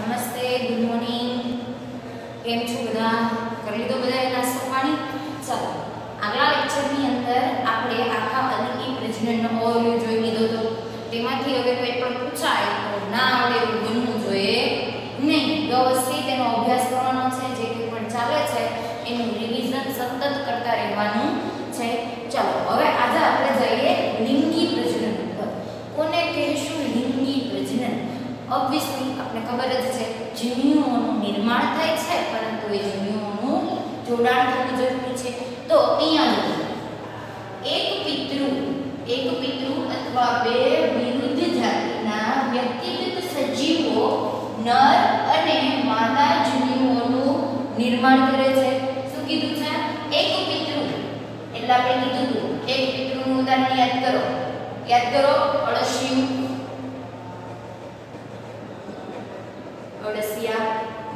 નમસ્તે, good morning. કેમ છો બધા? કરી લીધો બધાએ નાસ્તો પાણી? ચાલો, આગલા લેક્ચરની અંદર આપણે આખા અલિંગી પ્રજનનનો ઓવરવ્યુ જોઈ લીધો હતો. તેમાંથી હવે કોઈ પણ પૂછાય તો ના આવડે એવું બનવું જોઈએ નહીં. વ્યવસ્થિત તેનો અભ્યાસ કરવાનો છે. જે કંઈ પણ ચાલે છે એનું રિવિઝન સતત કરતા રહેવાનું છે. ચાલો, હવે આજે આપણે જઈએ લિંગી પ્રજનન ઉપર. કોને કહેશું લિંગી પ્રજનન? ઓબ્વિયસલી આપણે ખબર જ છે જન્યુઓનું નિર્માણ થાય છે, પરંતુ એ જન્યુઓનું જોડાણ થવું જરૂરી છે. તો અહીંયા એક પિતૃ અથવા બે વિરુદ્ધ જાતિના વ્યક્તિગત સજીવો નર અને માદા જન્યુઓનું નિર્માણ કરે છે. શું કીધું છે? એક પિતૃ. એટલે આપણે કીધું હતું એક પિતૃનું ઉદાહરણ યાદ કરો અળસિયું, અળસિયા,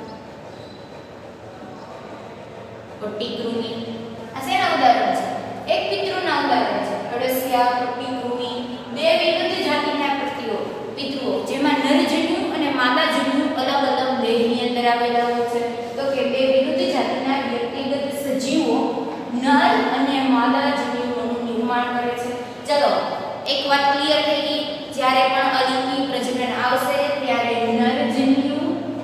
પટ્ટીકૃમિ. આ શેના ઉદાહરણ છે? એક પિતૃના ઉદાહરણ છે. અળસિયા, પટ્ટીકૃમિ બે વિરુદ્ધ જાતિના પિતૃઓ જેમાં નરજન્યુ અને માદાજન્યુ અલગ અલગ દેહની અંદર આવેલા હોય છે. તો કે બે વિરુદ્ધ જાતિના વ્યક્તિગત સજીવો નર અને માદાજન્યુઓનું નિર્માણ કરે છે. ચલો, એક વાત ક્લિયર થઈ ગઈ. જ્યારે પણ અલિંગી પ્રજનન આવશે ત્યારે નરજન્યુ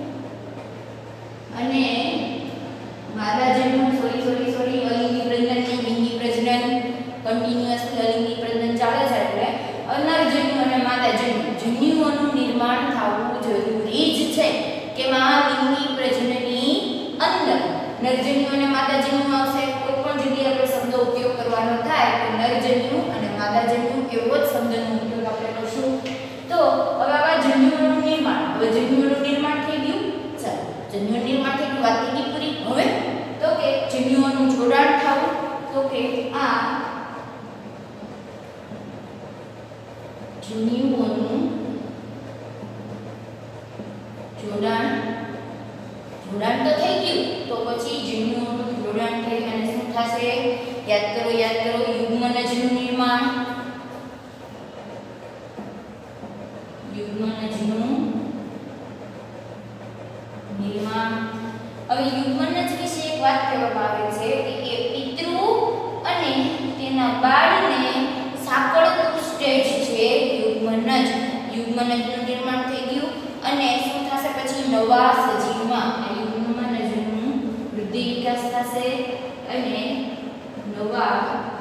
અને માદાજન્યુ અલિંગી પ્રજનન લિંગી પ્રજનન કન્ટિન્યુઅસલી અલિંગી પ્રજનન ચાલે છે. એટલે નરજન્યુ અને માદાજન્યુ જન્યુઓનું નિર્માણ થવું જરૂરી જ છે. કેમાં? લિંગી પ્રજનનની અંદર નરજન્યુ અને માદાજન્યુ આવશે. કોઈ પણ જગ્યાએ આપણે શબ્દ ઉપયોગ કરવાનો થાય તો નરજન્યુ અને માદાજન્યુ એવો જ શબ્દનો ઉપયોગ આપણે કરશું. તો હવે આવા જન્યુઓનું નિર્માણ થઈ ગયું. ચાલો, જન્યુઓનું નિર્માણ થઈ ગયું, વાત થઈ પૂરી. હવે તો કે જન્યુઓનું જોડાણ થવું. તો કે આ જન્યુઓનું જોડાણ તો થઈ ગયું. તો પછી જન્યુઓનું જોડાણ થઈ અને શું થશે? યાદ કરો યુગ્મનજનું નિર્માણ. હવે યુગ્મનજ વિશે એક વાત કહેવામાં આવે છે કે એ પિતૃ અને તેના બાળને સાંકળતું સ્ટેજ છે યુગ્મનજનું નિર્માણ થઈ ગયું. અને શું થશે પછી? નવા સજીવમાં યુગ્મનજનું વૃદ્ધિ વિકાસ થશે અને નવા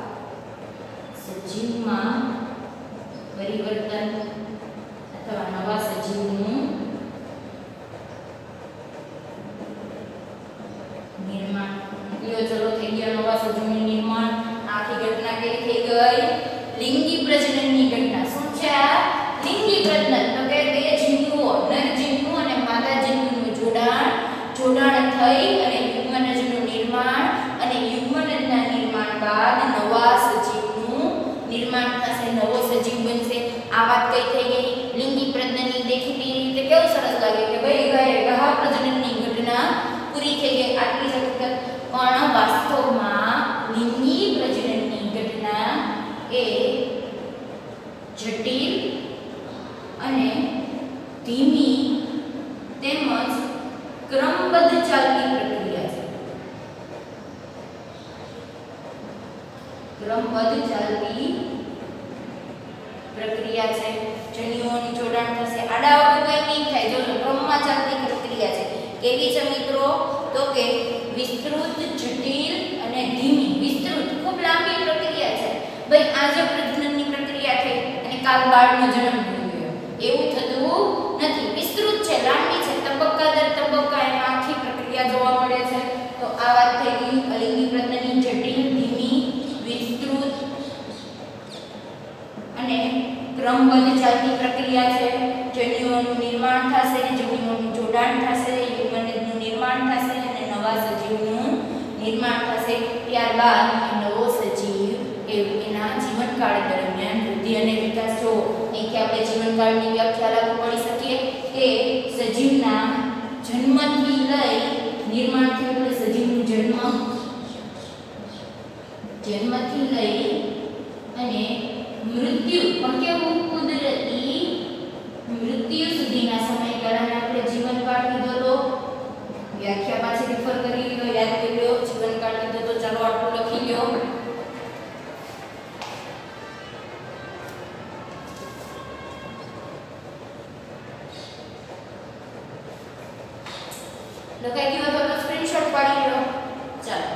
સજીવમાં પરિવર્તન અથવા નવા સજીવનું નિર્માણ. ચલો, થઈ ગયા નવા સજીવનું નિર્માણ. આખી ઘટના કેવી થઈ ગઈ? લિંગી પ્રજનનની ઘટના. શું છે આ? લિંગી પ્રજનન. તો કે બે જન્યુઓ નરજન્યુ અને માદાજન્યુનું જોડાણ થઈ અને યુગ્મનજનું નિર્માણ અને યુગ્મનજના નિર્માણ બાદ નવા સજીવનું નિર્માણ થશે. નવો સજીવ બનશે. આ વાત કઈ થઈ ગઈ? લિંગી પ્રજનનની. દેખીતી રીતે કેવું સરસ લાગે કે ભાઈ ગહા પ્રજનનની ઘટના પૂરી થઈ ગઈ. આટલી હકીકત. પણ વાસ્તવમાં લિંગી પ્રજનનની ઘટના એ જટિલ અને ધીમી તેમજ ક્રમબદ્ધ ચાલતી પ્રક્રિયા છે. જન્યુઓનું જોડાણ થશે. આડાઅવળું કંઈ નહીં થાય. જો ક્રમમાં ચાલતી પ્રક્રિયા છે. કેવી છે મિત્રો? તો કે વિસ્તૃત, જટિલ અને ધીમી. વિસ્તૃત ખૂબ લાંબી પ્રક્રિયા છે. ભાઈ આજે પ્રજનનની પ્રક્રિયા થઈ અને કાલ બાળનો જન્મ થયો એવું થતું નથી. વિસ્તૃત છે, લાંબી છે, તબક્કા દર તબક્કા એમાં આખી પ્રક્રિયા જોવા મળે છે. તો આ વાત થઈ ગઈ અલિંગી પ્રજનનની. જટિલ, ધીમી, વિસ્તૃત અને ક્રમબદ્ધ ચાલતી પ્રક્રિયા છે. જન્યુઓનું નિર્માણ થશે, જન્યુઓનું જોડાણ થશે, યુગ્મનજનું નિર્માણ થશે અને નવા સજીવનું નિર્માણ થશે. ત્યારબાદ નવો સજીવ એના જીવનકાળ દરમિયાન વૃદ્ધિ અને વિકાસ. જો અહીંથી આપણે જીવનકાળની વ્યાખ્યા લાગુ પડી શકીએ કે સજીવના જન્મથી લઈ નિર્માણ થયું એટલે સજીવનું જન્મથી લઈ અને મૃત્યુ પણ કેવું કુદરતી મૃત્યુ સુધીના સમયગાળાને આપણે જીવનકાળ લખાઈ ગયું હોય તો સ્ક્રીનશોટ પાડી લો. ચાલો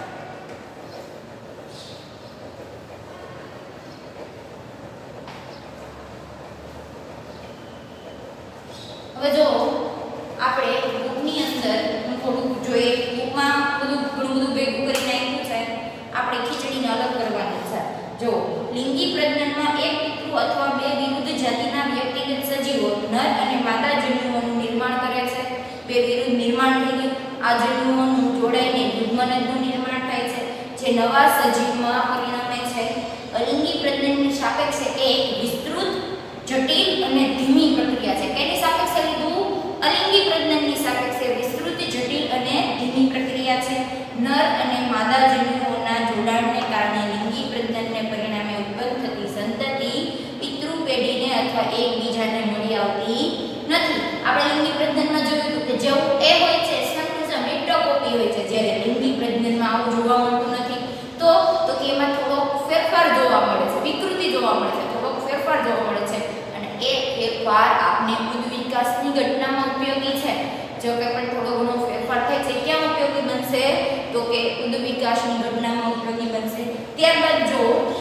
હવે જો આપણે બુકની અંદર થોડું જોઈએ. બુકમાં ઘણું બધું ભેગું કરીને આપ્યું છે. આપણે ખીચડીને અલગ કરવાની છે. જો લિંગી પ્રજનનમાં એક પિતૃ અથવા બે વિરુદ્ધ જાતિના વ્યક્તિગત સજીવો નર અને માદા જન્યુઓનું નિર્માણ કરે છે. બે વિરુદ્ધ નિર્માણ થઈ ગયું. આ જન્યુઓનું જોડાઈને યુગ્મનજનું નિર્માણ થાય છે, જે નવા સજીવમાં પરિણમે છે. અલિંગી પ્રજનનની સાપેક્ષે એક વિસ્તૃત, જટિલ અને ધીમી પ્રક્રિયા છે. કેની સાપેક્ષે લીધું? અલિંગી પ્રજનનની સાપેક્ષે વિસ્તૃત, જટિલ અને ધીમી પ્રક્રિયા છે. નર અને માદા જન્યુઓના જોડાણને કારણે લિંગી પ્રજનનને પરિણામે ઉત્પન્ન થતી સંતતિ પિતૃ પેઢીને અથવા એકબીજાને મળી આવતી નથી. આપણે લિંગી પ્રજનનમાં જોયું હતું કે જેવું એ હોય છે સંકુચમ ઇક્ટોકોપી હોય છે, જ્યારે લિંગી પ્રજનનમાં આવું જોવા મળતું નથી. તો કે એમાં થોડો ફેરફાર જોવા મળે છે, વિકૃતિ જોવા મળે છે, થોડો ફેરફાર જોવા મળે છે. અને એ ફેરફાર આપને ઉદ્વિકાસની ઘટનામાં ઉપયોગી છે. જો કે પણ થોડો ઘણો ફેરફાર થાય છે, ક્યાં ઉપયોગી બનશે? તો કે ઉદ્વિકાસની ઘટનામાં ઉપયોગી બનશે. ત્યારબાદ જો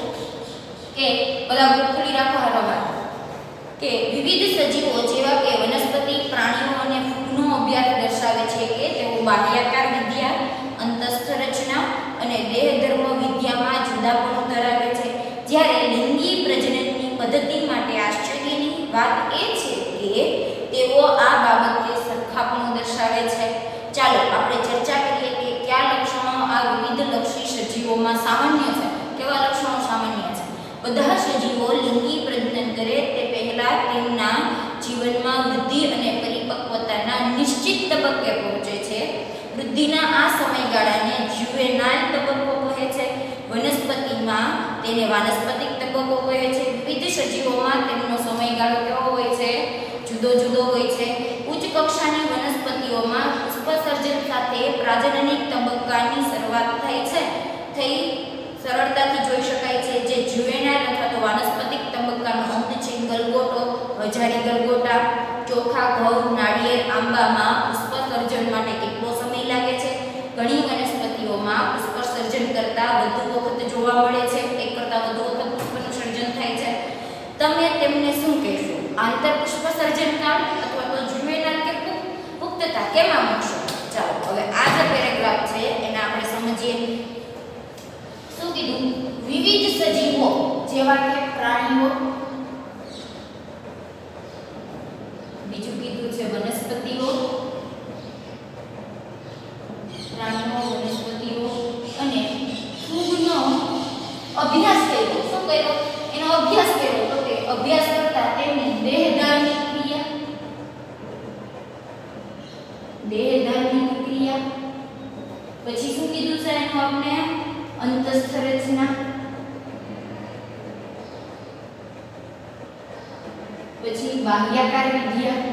કે બધા ખુલ્લી રાખો હરવા કે વિવિધ સજીવો જેવા કે વનસ્પતિ, પ્રાણીઓ અને ફૂગનો અભ્યાસ દર્શાવે છે કે તેઓ બાહ્યાકાર વિદ્યા, અંતસ્થ રચના અને દેહધર્મ વિદ્યામાં જુદાપણું ધરાવે છે. જ્યારે લિંગી પ્રજનનની પદ્ધતિ માટે આશ્ચર્યની વાત એ છે કે તેઓ આ બાબતે સરખાપણું દર્શાવે છે. ચાલો આપણે ચર્ચા કરીએ કે કયા લક્ષણો આ વિવિધ લક્ષી સજીવોમાં સામાન્ય છે. કેવા લક્ષણો સામાન્ય છે? બધા સજીવો લિંગી પ્રજનન કરે તે પહેલા તેમના જીવનમાં વૃદ્ધિ અને પરિપક્વતાના નિશ્ચિત તબક્કે પહોંચે છે. વૃદ્ધિના આ સમયગાળાને જ્યુવેનાઇલ તબક્કો કહે છે. વનસ્પતિમાં તેને વાનસ્પતિક તબક્કો કહે છે. વિવિધ સજીવોમાં તેમનો સમયગાળો કેવો હોય છે? જુદો જુદો હોય છે. ઉચ્ચ કક્ષાની વનસ્પતિઓમાં પુષ્પસર્જન સાથે પ્રજનનિક તબક્કાની શરૂઆત થાય છે. સરળતાથી જોઈ શકાય છે. જે જ્યુવેનાઇલ અથવા તો વાનસ્પતિક તબક્કાનો અંત છે. ગલગોટો, હજારી ગલગોટા, ચોખા, ઘઉં, નાળિયેર, આંબામાં પુષ્પસર્જન માટે કેટલો સમય લાગે છે? ઘણી વનસ્પતિઓમાં પુષ્પસર્જન કરતાં વધુ વખત જોવા મળે છે. એક કરતાં વધુ વખત પુષ્પનું સર્જન થાય છે. તમે તેમને શું કહેશો? આંતરપુષ્પ સર્જન કાળ અથવા તો જ્યુવેનાઇલ કે પુખ્તતા કેમાં મૂકશો? ચાલો હવે આ જે પેરેગ્રાફ છે એને આપણે સમજીએ. શું કીધું? વિવિધ સજીવો જેવા કે પ્રાણીઓ, બીજું કીધું છે વનસ્પતિઓ, પ્રાણીઓ, વનસ્પતિઓ અને ફૂગનો અભ્યાસ કર્યો. શું કર્યો? એનો અભ્યાસ કર્યો. તો કે અભ્યાસ કરતા તેમની દેહધાર્મિક ક્રિયા, પછી શું કીધું છે એનું આપણે? અંતસ્થ રચના, પછી બાહ્યાકાર વિદ્યા,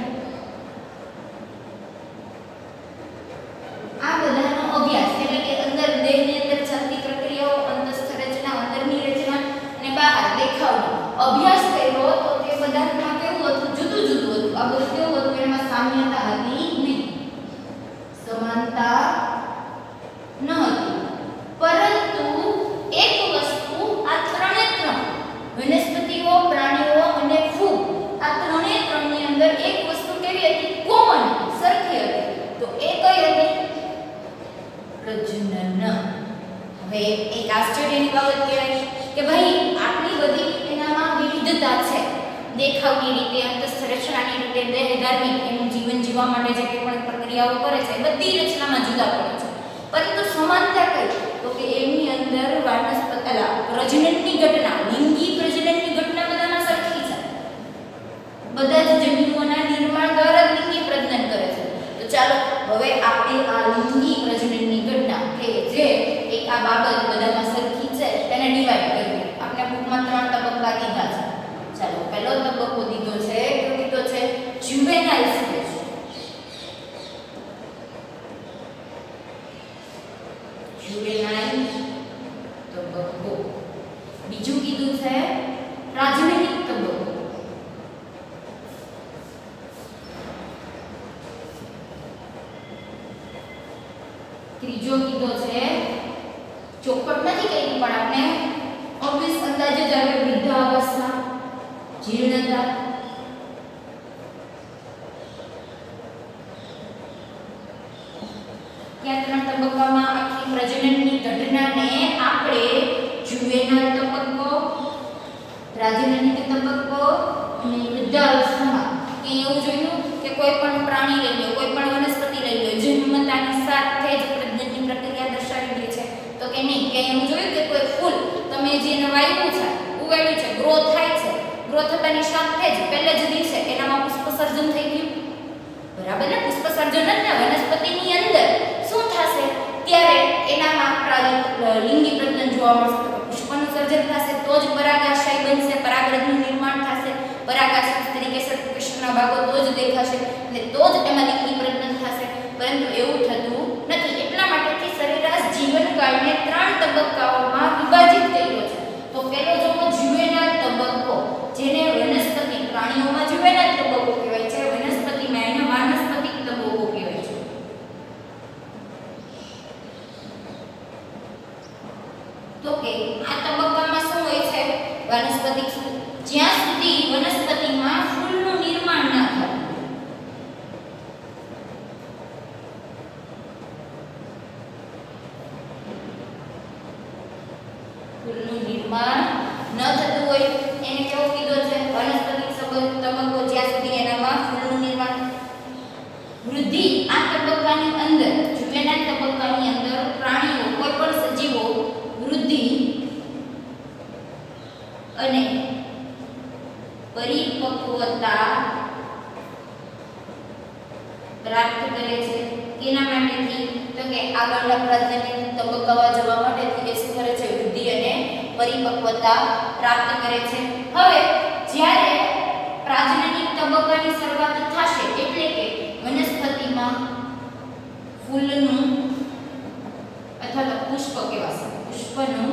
આ બધાનો અભ્યાસ એટલે કે અંદર દેહની અંદર ચાલતી પ્રક્રિયાઓ, અંતસ્થ રચના, અંદરની રચના અને બહાર દેખાવનો અભ્યાસ કર્યો. તો તે બધામાં કેવું હતું? જુદું જુદું હતું. આ બધું કેવું હતું? એમાં સામ્યતા હતી નહીં, સમાનતા ન હતી. પરંતુ એક વસ્તુ આ ત્રણે ત્રણ વનસ્પતિઓ, પ્રાણીઓ અને ફૂગ, આ ત્રણે ત્રણની અંદર એક વસ્તુ કેવી હતી? કોમન, સરખી હતી. તો એ કઈ હતી? પ્રજનન. હવે એક આશ્ચર્યની બાબત કહેવાય કે ભાઈ આટલી બધી એનામાં વિવિધતા છે. દેખાવની રીતે, અંતસ્થ રચનાની રીતે, દેહધાર્મિક એનું જીવન જીવવા માટે જે કોઈ પણ પ્રક્રિયાઓ કરે છે બધી રચનામાં જુદા પડે છે. પરંતુ સમાનતા કઈ? તો કે એમની અંદર પ્રજનનની ઘટના, લિંગી પ્રજનનની ઘટના બધામાં સરખી છે. બધા જ જન્યુઓના નિર્માણ દ્વારા લિંગી પ્રજનન કરે છે. તો ચાલો હવે આપણે આ લિંગી પ્રજનનની ઘટના કે જે એક આ બાબત બધામાં સરખી છે તેને ડિવાઈડ કરીએ. આપણે બુકમાં 3 તબક્કા દીધા છે. ચાલો પહેલો તબક્કો દીધો છે, તો દીધો છે જ્યુવેનાઇલ સ્ટેજ. જ્યુવેનાઇલ તબક્કો. બીજું કીધું છે પ્રજનનિક તબક્કો. ત્રીજો કીધો છે ચોખવટ નથી કરી પણ આપણે ઓબ્વિયસ અંદાજે જ આવે વૃદ્ધાવસ્થા જીર્ણતા ત્યાં ત્રણ તબક્કામાં આખી પ્રજનનની ઘટનાને આપણે જુવેનાઇલ તબક્કો પ્રાજનનિક તબક્કો અને વૃદ્ધાવસ્થામાં કે એવું જોયું કે કોઈ પણ પ્રાણી લઈ લો કોઈ પણ વનસ્પતિ લઈ લો જન્મતાની સાથે જ પ્રજનનની પ્રક્રિયા દર્શાવી દે છે તો કે નહીં કે એવું જોયું કે કોઈ ફૂલ તમે જેને વાવ્યું છે ઉગાડ્યું છે ગ્રો થાય છે ગ્રો થતાની સાથે જ પહેલે જ દિવસે એનામાં પુષ્પસર્જન થઈ ગયું બરાબર ને પુષ્પસર્જન ને વનસ્પતિની અંદર શું થશે ત્યારે એનામાં લિંગી પ્રજનન જોવા મળશે પુષ્પનું સર્જન થશે તો જ પરાગાશય બનશે પરાગરજનું નિર્માણ થશે પરાગાશય તરીકે સર્કુલેશનના ભાગો તો જ દેખાશે અને તો જ એમાં લિંગી પ્રજનન થશે પરંતુ એવું થતું નથી એટલા માટેથી સરેરાશ જીવનકાળને ત્રણ તબક્કાઓમાં વિભાજિત કર્યો છે તો પહેલો જો જુવેનાઇલ તબક્કો જેને વનસ્પતિ પ્રાણીઓમાં જુવેનાઇલ તબક્કો કહેવાય છે વનસ્પતિમાં એને વાનસ્પતિક તબક્કો કહેવાય છે તો કે આ તબક્કામાં શું હોય છે વાનસ્પતિક જ્યાં સુધી વનસ્પતિમાં ફૂલનું નિર્માણ ન થાય ફૂલનું નિર્માણ ન થતું હોય એને કેવો કીધો છે વનસ્પતિક તબક્કો જ્યાં સુધી એનામાં ફૂલનું નિર્માણ વૃદ્ધિ આ તબક્કાની અંદર જુવેનાઇલ તબક્કાની અંદર પ્રાણીઓ કોઈ પણ સજીવો વૃદ્ધિ અને પરિપક્વતા પ્રાપ્ત કરે છે કેના માટેથી તો કે આગળના પ્રજનન તબક્કામાં જવા માટે એ શું કરે છે વૃદ્ધિ અને પરિપક્વતા પ્રાપ્ત કરે છે હવે જ્યારે પ્રાજનનિક તબક્કાની શરૂઆત થશે એટલે કે વનસ્પતિમાં ફૂલનું અથવા તો પુષ્પ કહેવાશે પુષ્પનું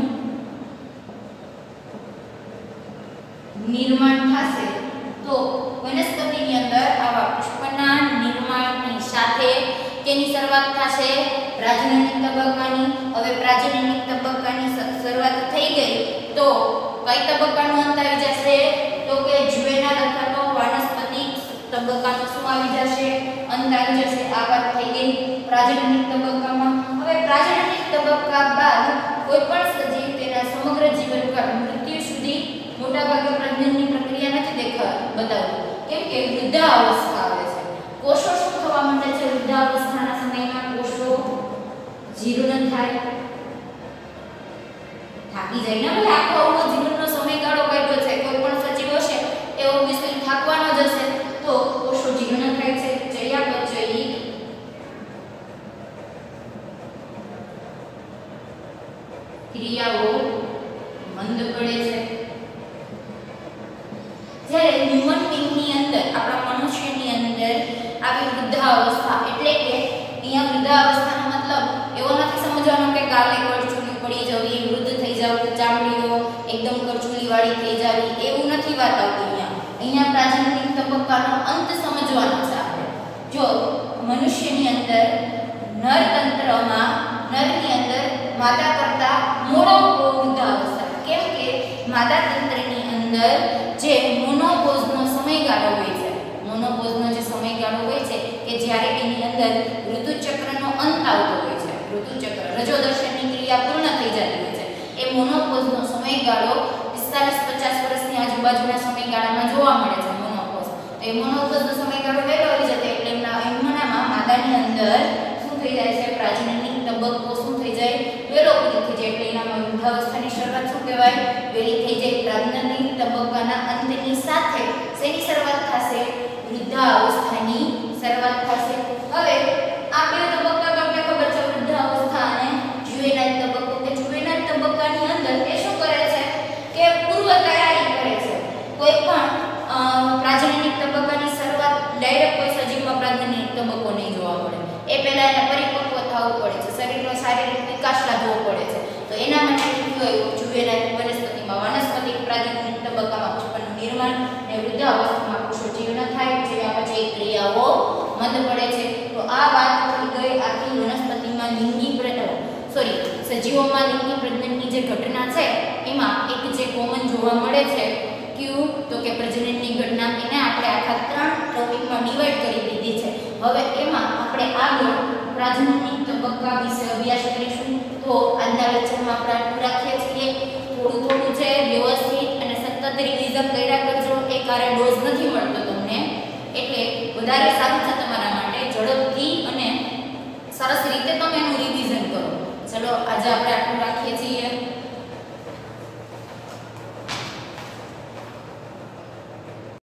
નિર્માણ થશે તો વનસ્પતિની અંદર આવા પુષ્પના નિર્માણની સાથે તેની શરૂઆત થશે પ્રાજનનિક તબક્કાની હવે પ્રાજનનિક તબક્કાની શરૂઆત થઈ ગઈ તો કઈ તબક્કાનો અંત આવી જશે તો કે જુવેનાઇલ અથવા તો વાનસ્પતિક તબક્કાનો શું આવી જશે અંત આવી જશે આ વાત થઈ ગઈ પ્રાજનનિક તબક્કામાં હવે પ્રાજનનિક તબક્કા બાદ કોઈ પણ સજીવ તેના સમગ્ર જીવનકાળ મૃત્યુ સુધી મોટાભાગે પ્રજનનની પ્રક્રિયા નથી બતાવતું કેમ કે વૃદ્ધાવસ્થા આવે છે કોષો શું થવા માંડે છે વૃદ્ધાવસ્થાના સમયમાં કોષો જીર્ણ થાય થાકી જાય ને ભાઈ આખો જીવનનો સમયગાળો કાઢ્યો છે કોઈ પણ સજીવ હશે એવો વિષય થાકવાનો જ હશે તો કોષો જીર્ણ થાય છે ચયાપચયી ક્રિયાઓ મંદ પડે છે જ્યારે હ્યુમન બીંગની અંદર આપણા મનુષ્યની અંદર આવી વૃદ્ધાવસ્થા એટલે કે અહીંયા વૃદ્ધાવસ્થાનો મતલબ એવો નથી સમજવાનો કે કાલે કરચુલી પડી જવી વૃદ્ધ થઈ જવું ચામડીઓ એકદમ કરચુલી વાળી થઈ જવી એવું નથી વાત આવતી અહીંયા પ્રાજનનિક તબક્કાનો અંત સમજવાનો છે આપણે જો મનુષ્યની અંદર નરતંત્રમાં નરની અંદર માદા કરતા મોડો વૃદ્ધાવસ્થા કેમ કે માદા તંત્રની અંદર જે મોનોપોઝનો સમયગાળો હોય છે મોનોપોઝનો જે સમયગાળો હોય છે કે જ્યારે એની અંદર ઋતુચક્રનો અંત આવતો હોય છે ઋતુચક્ર રજોદર્શનની ક્રિયા પૂર્ણ થઈ જતી હોય છે એ મોનોપોઝનો સમયગાળો 45-50 વર્ષની આજુબાજુના સમયગાળામાં જોવા મળે છે મોનોપોઝ એ મોનોપોઝનો સમયગાળો વહેલો આવી જતો એટલે એમનામાં માદાની અંદર શું થઈ જાય છે પ્રાજનનિક તબક્કો શું થઈ જાય વહેલો પૂરો થઈ જાય એટલે એનામાં વૃદ્ધાવસ્થાની શરૂઆત શું કહેવાય વહેલી થઈ જાય પ્રાજનનિક તબક્કાના અંતની સાથે શેની શરૂઆત થશે વૃદ્ધાવસ્થાની શરૂઆત થશે હવે આ બે તબક્કા તો આપણે ખબર છે વૃદ્ધાવસ્થા અને જુવેનાઇલ તબક્કો કે જુવેનાઇલ તબક્કાની અંદર એ શું કરે છે કે પૂર્વ તૈયારી કરે છે કોઈ પણ પ્રાજનનિક તબક્કાની શરૂઆત ડાયરેક્ટ કોઈ સજીવમાં પ્રાજનનિક તબક્કો નહીં જોવા મળે એ પહેલા એને પરિપક્વ થવું પડે છે શરીરનો શારીરિક વિકાસ સાધવો પડે છે તો એના માટે જુવેનાઇલ વનસ્પતિમાં વાનસ્પતિક પ્રાજનનિક તબક્કામાં પુષ્પનું નિર્માણ અને વૃદ્ધાવસ્થામાં કોષો જીર્ણ થાય જેવા પછી ક્રિયાઓ મંદ પડે છે તો આ વાત થઈ ગઈ આખી વનસ્પતિમાં લિંગી સજીવોમાં લિંગી પ્રજનનની જે ઘટના છે એમાં એક જે કોમન જોવા મળે છે કયું તો કે પ્રજનનની ઘટના, એને આપણે આખા 3 ટોપિકમાં ડિવાઈડ કરી દીધી છે. હવે એમાં આપણે આગળ પ્રજનનની તબક્કા વિશે અભ્યાસ કરીશું. તો આજના લેક્ચરમાં આપણે આટલું રાખીએ છીએ. થોડું છે વ્યવસ્થિત અને સતત રિવિઝન કર્યા કરજો. એક આરે ડોઝ નથી મળતો તમને, એટલે વધારે સારું છે તમારા માટે ઝડપથી અને સરસ રીતે તમે એનું રિવિઝન કરો. ચલો આજે આપણે આટલું રાખીએ છીએ.